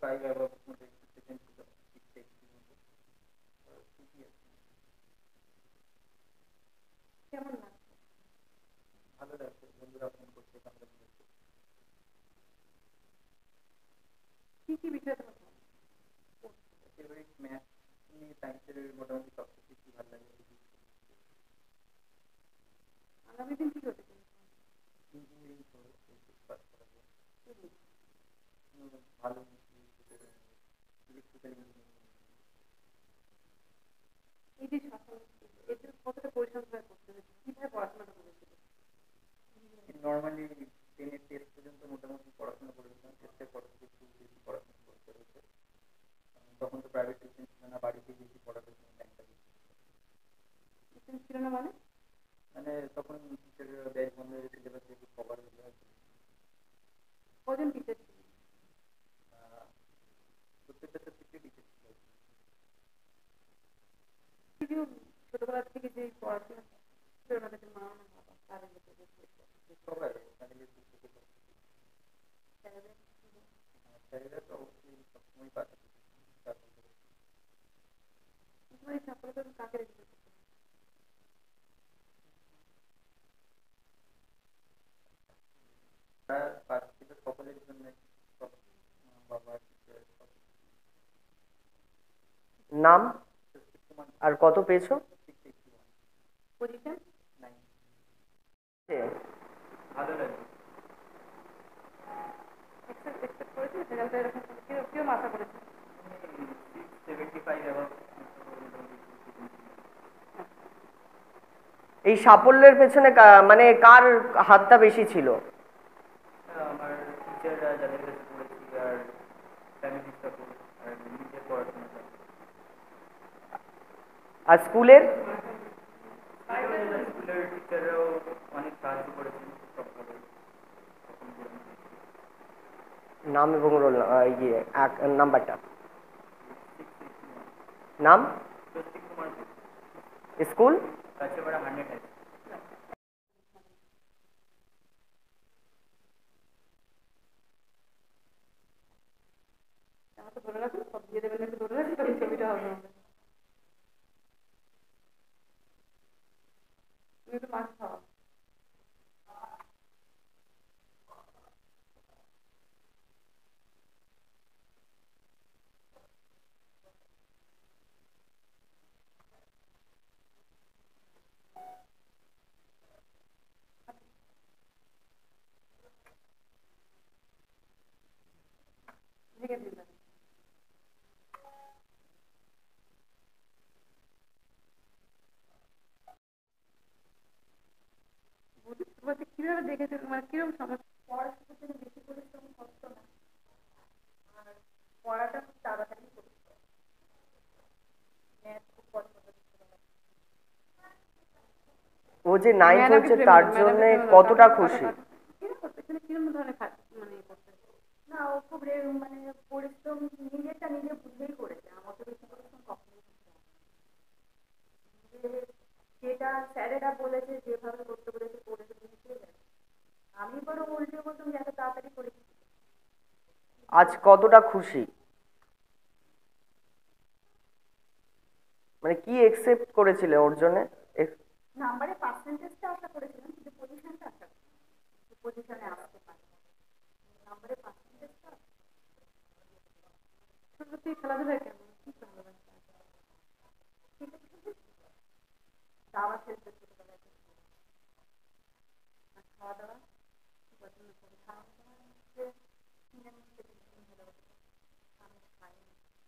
5 above মতো expectation ছিল, 6 মতো। ঠিকই আছে। কেমন লাগছে? ভালো লাগছে, বন্ধুরা ফোন করছে, বাংলা বলছে। কি বিষয় তোমার ফেভারিট ম্যাথ নিয়ে সায়েন্সের মোটামুটি সব কিছু ভালো লাগে। আগামী দিন কি করতে চাই? ইঞ্জিনিয়ারিং পাস করা যায়, ভালো ইলেকট্রিক্যাল ইঞ্জিনিয়ারিং। এই যে সফল এতে কতটা পরিশ্রম করে করতে হয়েছে, কিভাবে পড়াশোনাটা করেছিল? নর্মালি 10-এর টেস্ট পর্যন্ত মোটামুটি পড়াশোনা করেছিলাম, টেস্টের পর থেকে একটু বেশি পড়াশোনা করতে হয়েছে। তখন তো প্রাইভেট টিউশন ছিল না, বাড়িতে বেশি পড়াতে টাইমটা বেশি ছিল না মানে তখন টিচারের ব্যাচ বন্ধ হয়ে সিলেবাস একটু কভার হয়ে যায়। কজন টিচার ছিল? প্রত্যেকটা সাবজেক্টে টিচার ছিল। ছোটবেলা থেকে যে পড়াশোনা ওনাদের মা না বাবা তারা সবাই ফ্যামিলির দিক থেকে স্যারেরা তো অবশ্যই সবসময় পাশে তোমার সাফল্য কাকে রেখে ছিল সকলের জন্য। নাম আর কত পেয়েছো? পজিশন ভালো লাগে। এক্সপেক্ট করেছিল রেজাল্টটা এরকম কিরকম আশা করেছিল? 675 above। এই সাফল্যের পেছনে মানে কার হাতটা বেশি ছিল? আমার টিচাররা যাদের কাছে পড়েছি, আর ফ্যামিলি সাপোর্ট, আর নিজের পড়াশোনাটা। আর স্কুলের স্কুলের টিচাররাও অনেক সাহায্য করেছেন সবভাবে। নাম এবং রোল ইয়ে নাম্বারটা, নাম, স্বস্তিক কুমার, স্কুল কাছেপাড়া 100 হাই। আমাকে ধরে রাখো, সব দিয়ে দেবেন, একটু ধরে রাখি তবে ছবিটা হবে আমাদের। তুমি একটু মাছ খাওয়া। ঢেকে দিন কিভাবে দেখেছো, মানে কিরকম সমস্যা? পড়াশোনার জন্য বেশি পরিশ্রম করতো না, আর পড়াটা খুব তাড়াতাড়ি করতো, ম্যাথ খুব পছন্দ ছিল। ও যে 9th হয়েছে তার জন্য কতটা খুশি? কিরকম ধরনের মানে না, ও খুব মানে পরিশ্রম নিজেরটা নিজে বুঝেই করেছে, আমাকে বেশি পরিশ্রম কখনোই যেটা স্যারেরা বলেছে যেভাবে করতে বলেছে করেছে, আমি বরং উল্টে বলতাম যে এত তাড়াতাড়ি করেছি। আজ কতটা খুশি, মানে কি এক্সেপ্ট করেছিলে ওর জন্য? নাম্বারে পার্সেন্টেজটা আশা করেছিলাম, কিন্তু পজিশনটা আশা করি পজিশনে আসতে পারে। নাম্বারে পার্সেন্টেজটা সত্যি খেলাধুলায় কেমন কি দাবা খেলতে ছোটবেলায়, খাওয়া দাওয়া পছন্দ করি, খাওয়া দাওয়া আমি খাই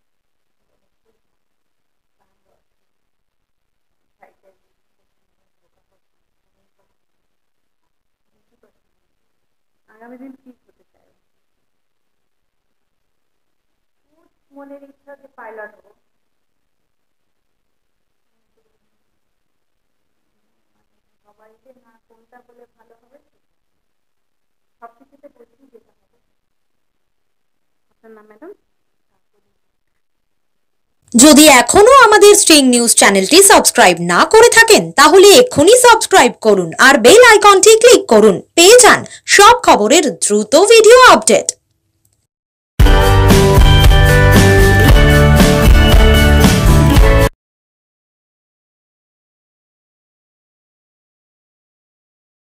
আগামী দিন কি হতে চাই? মনের ইচ্ছা যে পাইলট হবো, সবাইকে না কোনটা বলে ভালো হবে, সবকিছুতে বলছি যেটা হবে। আপনার নাম ম্যাডাম? যদি এখনো আমাদের স্ট্রিং নিউজ চ্যানেলটি সাবস্ক্রাইব না করে থাকেন তাহলে এক্ষুনি সাবস্ক্রাইব করুন আর বেল আইকনটি ক্লিক করুন, পেয়ে যান সব খবরের দ্রুত ভিডিও আপডেট।